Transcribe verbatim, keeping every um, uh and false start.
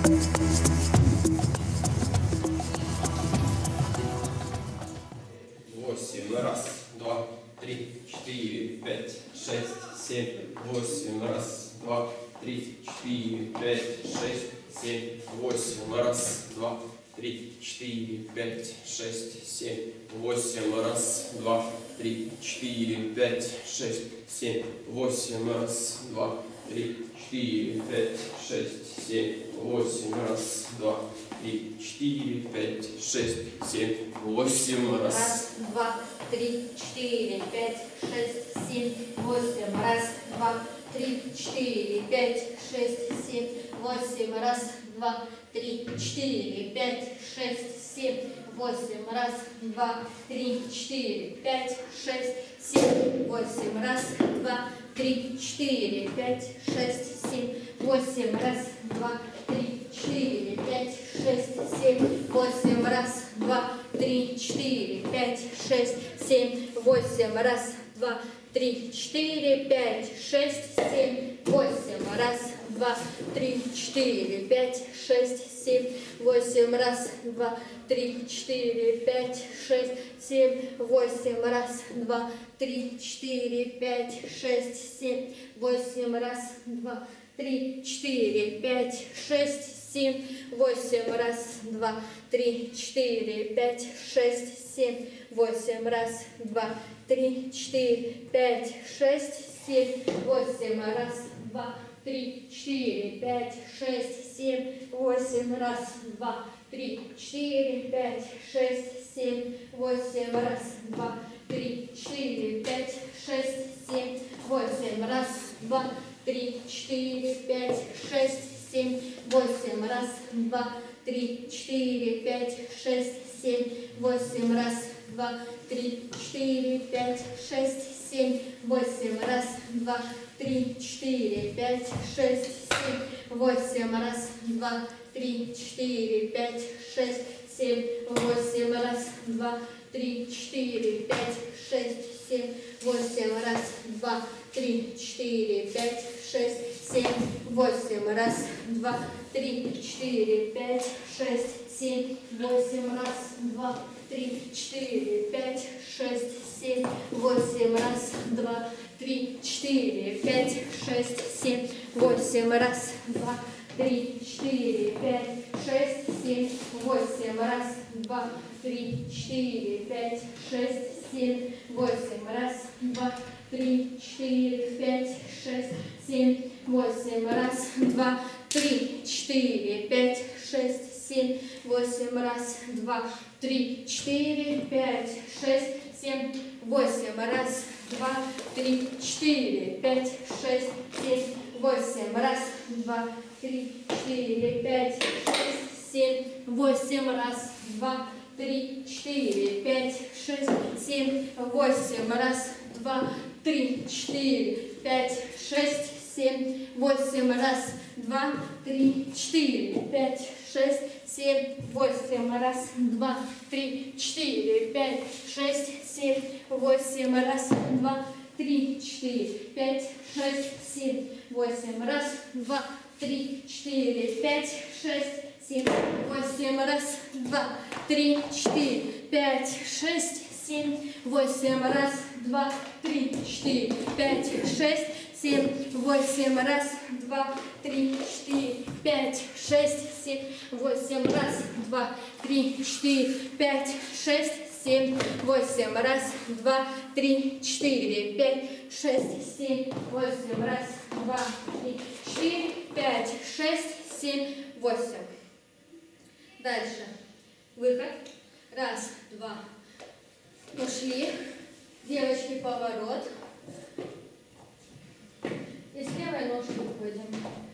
Восемь. Раз, два, три, четыре, пять, шесть, семь, восемь. Раз, два, три, четыре, пять, шесть, семь, восемь. Раз, два, три, четыре, пять, шесть, семь, восемь. Раз, два, три, четыре, пять, шесть, семь, восемь. Раз, два, три, четыре, пять, шесть, семь, восемь. Раз, два, три, четыре, пять, шесть, семь, восемь. Раз, два, три, четыре, пять, шесть, семь, восемь. Раз, два, три, четыре, пять, шесть, семь, восемь. Раз, два, три, четыре, пять, шесть, семь, восемь. Раз, два, три, четыре, пять, шесть, семь, восемь. Раз, два, три, четыре, пять, шесть, семь, восемь. Раз, два, три, четыре, пять, шесть, семь, восемь. Раз, два, три, четыре, пять, шесть, семь, восемь. Раз, два, три, четыре, пять, шесть, семь, восемь. Раз, два, три, четыре, пять, шесть, семь, восемь. Раз, два, три, четыре, пять, шесть, семь, восемь. Раз, два, три, четыре, пять, шесть, семь, восемь. Раз, два, три, четыре, пять, шесть, семь, восемь. Раз, два, три, четыре, пять, шесть, семь, восемь. Раз, два, три, четыре, пять, шесть, семь, восемь. Раз, два, три, четыре, пять, шесть, семь, восемь. Раз, два, три, четыре, пять, шесть, семь, восемь. Раз, два, три, четыре, пять, шесть, семь, восемь. Раз, два, три, четыре, пять, шесть, семь, восемь. Раз, два, три, четыре, пять, шесть, семь, восемь. Раз, два, три, четыре, пять, шесть, семь, восемь. Раз, два, три, четыре, пять, шесть, семь, восемь. Раз, два, три, четыре, пять, шесть, семь, восемь. Раз, два, три, четыре, пять, шесть, семь, восемь. Раз, два, три, четыре, пять, шесть, семь, восемь. Раз, два, три, четыре, пять, шесть, семь, восемь. Раз, два, три, четыре, пять, шесть, семь, восемь. Раз, два, три, четыре, пять, шесть, семь, восемь. Раз, два, три, четыре, пять, шесть, семь, восемь. Раз, два, три, четыре, пять, шесть, семь, восемь. Раз, два, три, четыре, пять, шесть, семь, восемь. Раз, два, три, четыре, пять, шесть, семь, восемь. Раз, два, три, четыре, пять, шесть, семь, восемь. Раз, два, три, четыре, пять, шесть, семь, восемь. Раз, два, три, четыре, пять, шесть, семь, восемь. Раз, два, три, четыре, пять, шесть, семь, восемь. Раз, два, три, четыре, пять, шесть, семь, восемь. Раз, два, три, четыре, пять, шесть, семь, восемь. Раз, два, три, четыре, пять, шесть, семь, восемь. Раз, два, три, четыре, пять, шесть, семь, восемь. Раз, два, три, четыре, пять, шесть, семь, восемь. Раз, два, три, четыре, пять, шесть, семь, восемь. Раз, два, три, четыре, пять, шесть, семь, восемь. Раз, два, три, четыре, пять, шесть, семь, восемь. Раз, два, три, четыре, пять, шесть, семь, восемь. Раз, два, три, четыре, пять, шесть, семь, восемь. Раз, два, три, четыре, пять, шесть, семь, восемь. Дальше. Выход. Раз, два. Ушли. Девочки, поворот. И с левой ножкой уходим.